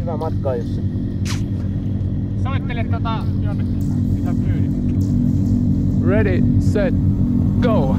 Hyvää matkaa, Jussi. Soittele jonnekin. Mitä pyydit? Ready, set, go!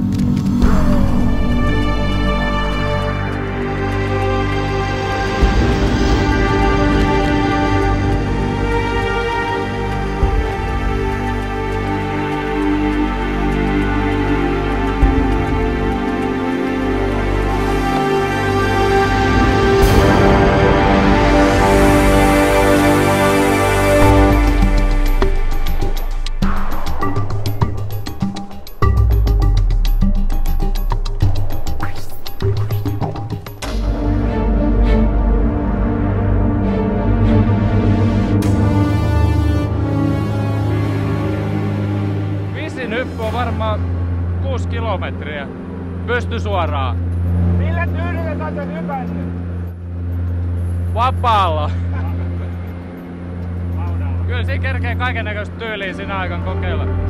Hyppy on varmaan 6 kilometriä. Pysty suoraan. Millä tyylillä sä oot hypännyt? Vapaalla. Kyllä siinä kerkee kaikennäköistä tyyliä siinä aikaan kokeilla.